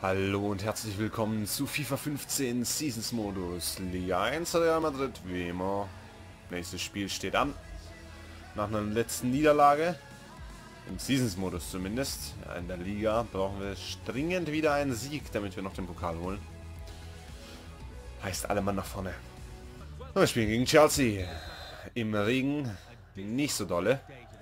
Hallo und herzlich willkommen zu FIFA 15 Seasons Modus. Liga 1 Real Madrid, wie immer. Nächstes Spiel steht an. Nach einer letzten Niederlage, im Seasons Modus zumindest, ja, in der Liga, brauchen wir dringend wieder einen Sieg, damit wir noch den Pokal holen. Heißt alle Mann nach vorne. Und wir spielen gegen Chelsea. Im Regen, nicht so dolle.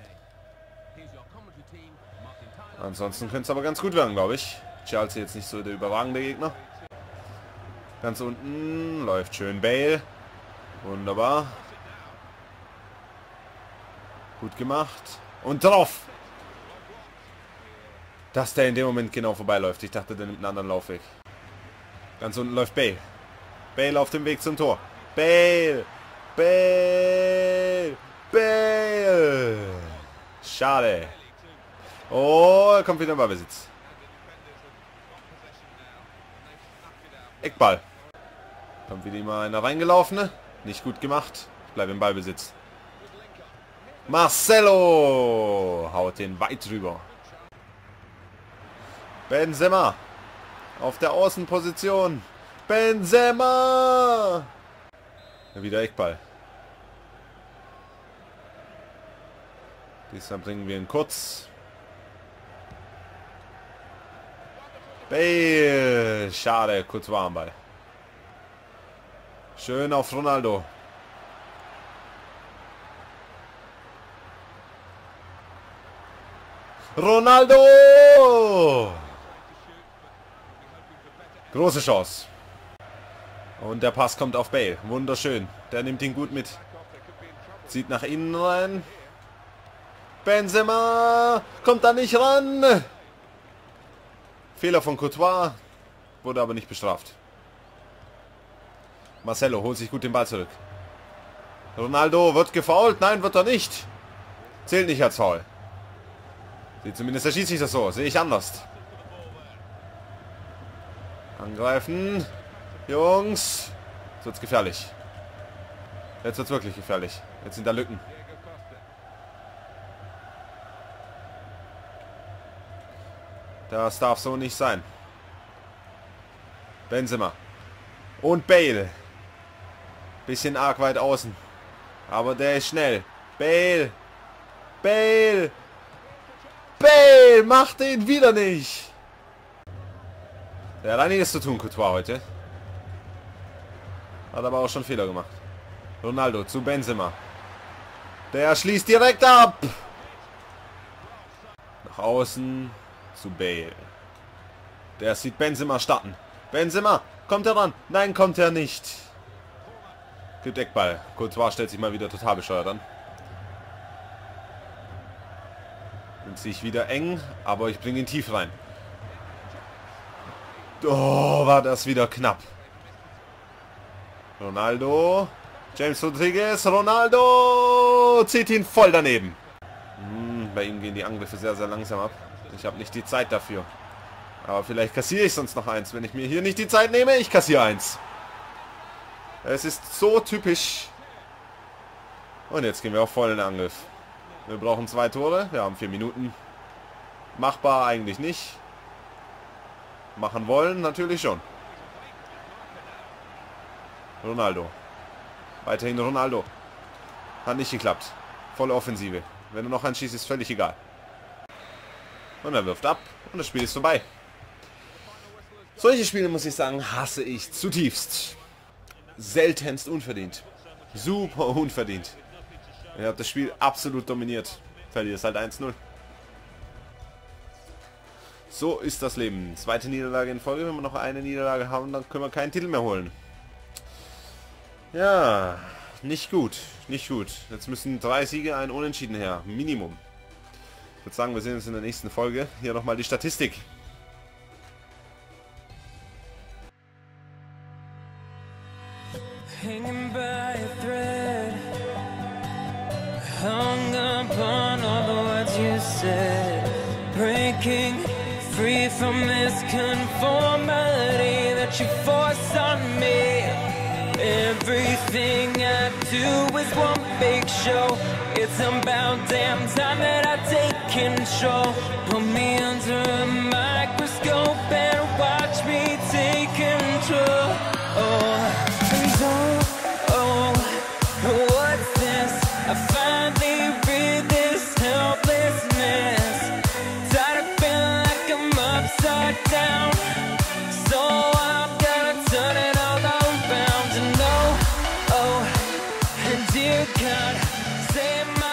Ansonsten könnte es aber ganz gut werden, glaube ich. Chelsea jetzt nicht so der überragende Gegner. Ganz unten läuft schön Bale. Wunderbar. Gut gemacht. Und drauf! Dass der in dem Moment genau vorbeiläuft. Ich dachte, der nimmt einen anderen Laufweg. Ganz unten läuft Bale. Bale auf dem Weg zum Tor. Bale! Bale! Bale! Schade. Oh, er kommt wieder in Ballbesitz. Eckball. Kommt wieder mal einer reingelaufen. Nicht gut gemacht. Ich bleibe im Ballbesitz. Marcelo haut den weit rüber. Benzema auf der Außenposition. Benzema! Wieder Eckball. Diesmal bringen wir ihn kurz. Bale. Schade, kurz war am Ball. Schön auf Ronaldo. Ronaldo! Große Chance. Und der Pass kommt auf Bale. Wunderschön. Der nimmt ihn gut mit. Zieht nach innen rein. Benzema! Kommt da nicht ran! Fehler von Courtois, wurde aber nicht bestraft. Marcelo holt sich gut den Ball zurück. Ronaldo wird gefoult. Nein, wird er nicht. Zählt nicht als Foul. Sieht zumindest der Schiedsrichter so. Sehe ich anders. Angreifen. Jungs. Jetzt wird's gefährlich. Jetzt wird's wirklich gefährlich. Jetzt sind da Lücken. Das darf so nicht sein. Benzema. Und Bale. Bisschen arg weit außen. Aber der ist schnell. Bale. Bale. Bale macht den wieder nicht. Der hat einiges zu tun, Courtois heute. Hat aber auch schon Fehler gemacht. Ronaldo zu Benzema. Der schließt direkt ab. Nach außen. Zu Bale. Der sieht Benzema starten. Benzema, kommt er ran? Nein, kommt er nicht. Gibt Eckball. Courtois stellt sich mal wieder total bescheuert an. Nimmt sich wieder eng, aber ich bringe ihn tief rein. Oh, war das wieder knapp. Ronaldo. James Rodriguez. Ronaldo zieht ihn voll daneben. Bei ihm gehen die Angriffe sehr, sehr langsam ab. Ich habe nicht die Zeit dafür. Aber vielleicht kassiere ich sonst noch eins. Wenn ich mir hier nicht die Zeit nehme, ich kassiere eins. Es ist so typisch. Und jetzt gehen wir auch voll in den Angriff. Wir brauchen 2 Tore. Wir haben 4 Minuten. Machbar eigentlich nicht. Machen wollen natürlich schon. Ronaldo. Weiterhin Ronaldo. Hat nicht geklappt. Volle Offensive. Wenn du noch einen schießt, ist völlig egal. Und er wirft ab und das Spiel ist vorbei. Solche Spiele, muss ich sagen, hasse ich zutiefst. Seltenst unverdient. Super unverdient. Ihr habt das Spiel absolut dominiert. Verliert es halt 1-0. So ist das Leben. Zweite Niederlage in Folge. Wenn wir noch eine Niederlage haben, dann können wir keinen Titel mehr holen. Ja, nicht gut. Nicht gut. Jetzt müssen 3 Siege, ein Unentschieden her. Minimum. Ich würde sagen, wir sehen uns in der nächsten Folge. Hier nochmal die Statistik. Hanging by a thread, hung upon all the words you said, breaking free from this conformity that you force on me. Everything I do is one big show. It's about damn time that I take control. Put me under a microscope and watch I finally read this helplessness. Tired of feeling like I'm upside down. So I'm gonna turn it all around. And oh, dear God, save my